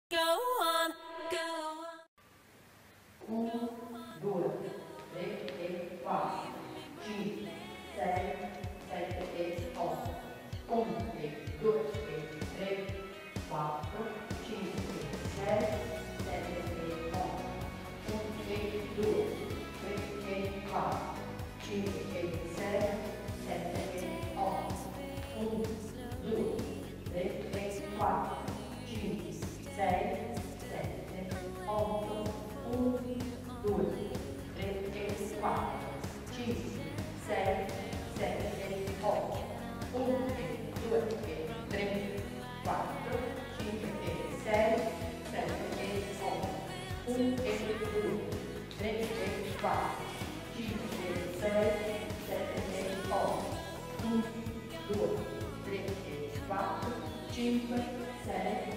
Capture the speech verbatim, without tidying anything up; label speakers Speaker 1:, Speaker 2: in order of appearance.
Speaker 1: Go on, go on.
Speaker 2: uno, due, tre e quattro, cinque, sei, sette e otto, uno e due e tre, quattro, cinque, sei, sette e otto, uno e due, tre e quattro, cinque e sei, sette e otto, uno, due, tre e quattro, cinque, sei, sette, otto, uno, due, tre e quattro, cinque, sei, sette, otto, uno e due e tre, quattro, cinque e sei, sette e otto, uno e due, tre e quattro, cinque e sei, sette e otto, uno, due, tre e quattro, cinque, sei,